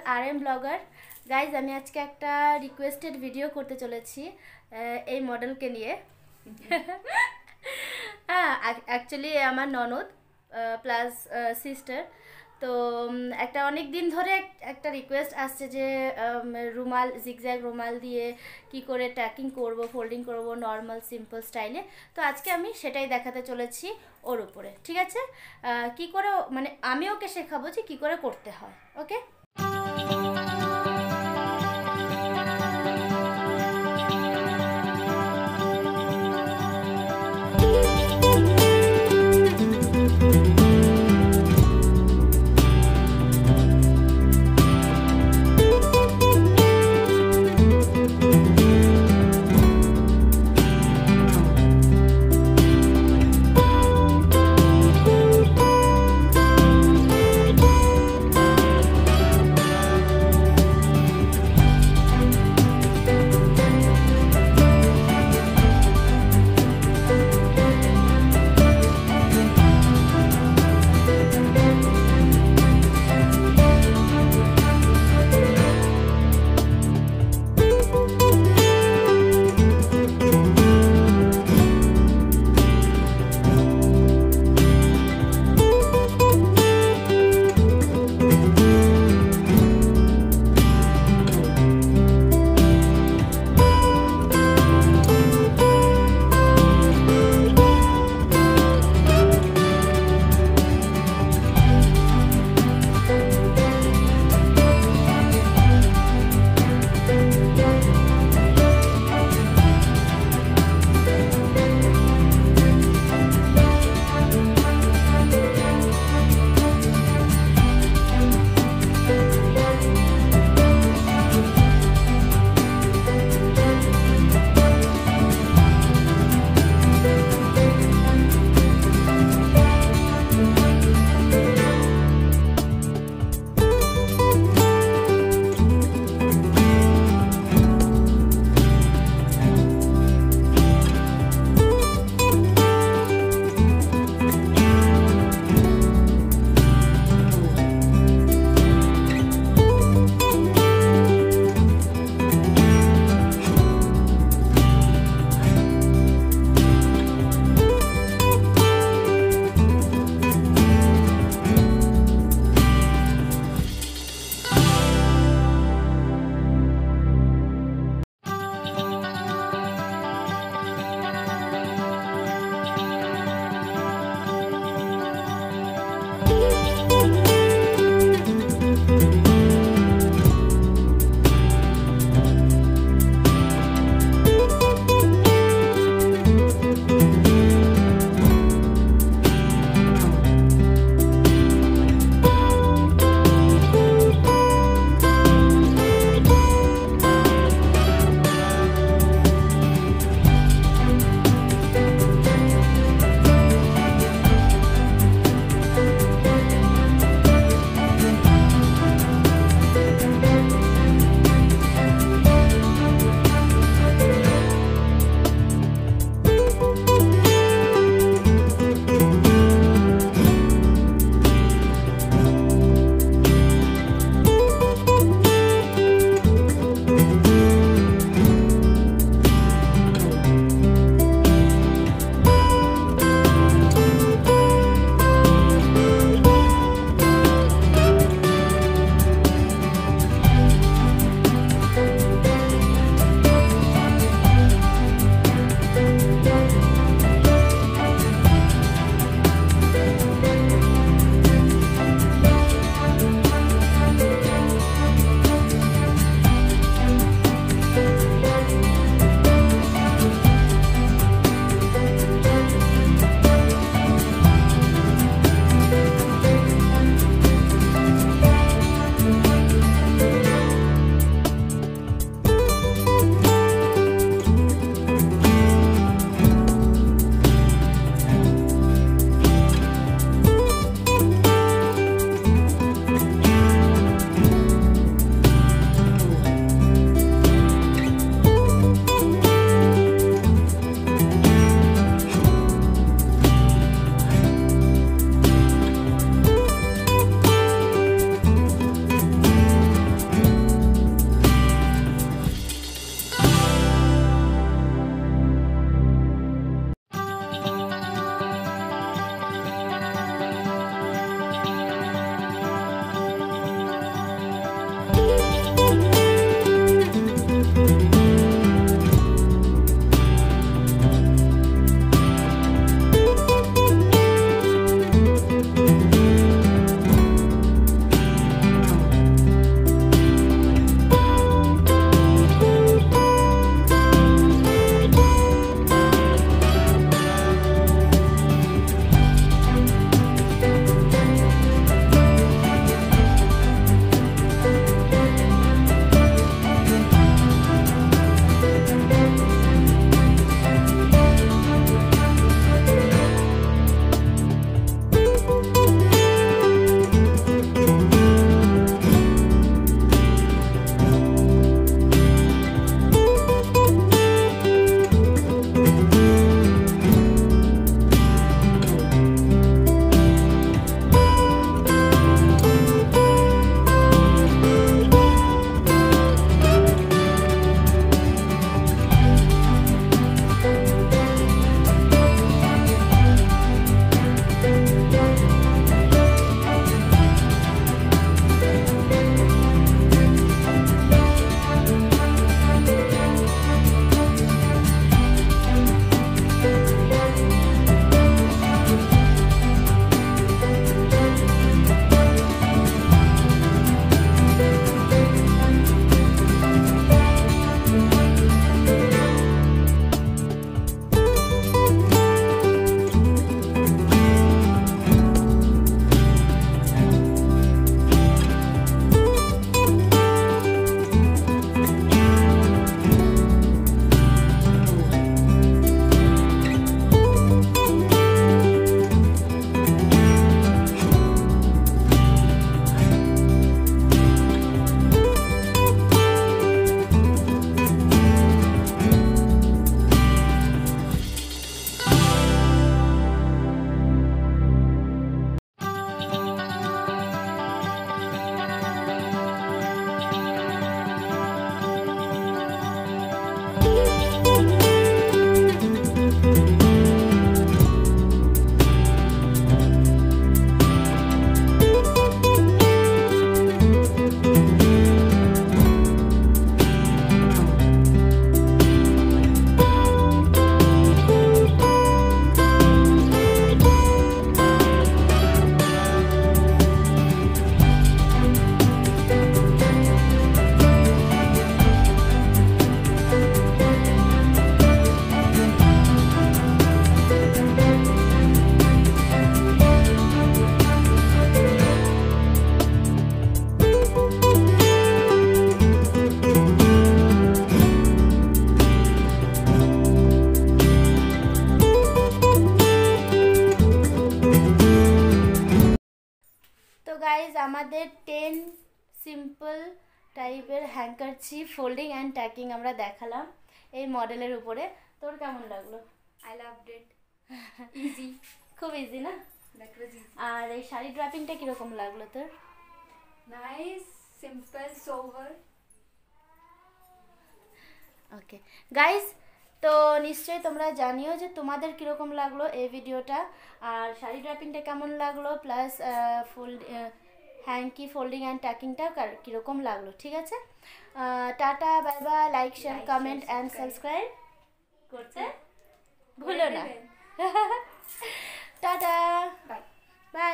RM blogger. Guys আমি আজকে একটা রিকোয়েস্টেড ভিডিও করতে চলেছি এই মডেলকে নিয়ে। হ্যাঁ, অ্যাকচুয়ালি আমার ননদ প্লাস সিস্টার। তো একটা অনেক দিন ধরে একটা রিকোয়েস্ট আসছে যে রুমাল, জিগজ্যাগ রুমাল দিয়ে কি করে ট্যাকিং করব, ফোল্ডিং করব নর্মাল সিম্পল স্টাইলে। তো আজকে আমি সেটাই দেখাতে চলেছি ওর উপরে। ঠিক আছে, কি করে মানে আমি ওকে শেখাবো যে কি করে করতে হয়। ওকে, আমাদের 10 সিম্পল টাইপের হ্যাঙ্কারচিফ ফোল্ডিং অ্যান্ড ট্যাকিং আমরা দেখালাম এই মডেলের উপরে। তোর কেমন লাগলো? I loved it. Easy. খুব ইজি না? That was easy. আর এই শাড়ি ড্রাপিংটা কীরকম লাগলো তোর? Nice, simple, sober. Okay guys, তো নিশ্চয়ই তোমরা জানিও যে তোমাদের কীরকম লাগলো এই ভিডিওটা, আর শাড়ি ড্রাপিংটা কেমন লাগলো, প্লাস হ্যাঙ্কি ফোল্ডিং অ্যান্ড ট্যাকিংটা কীরকম লাগলো। ঠিক আছে, tata, bye bye, like share comment and subscribe.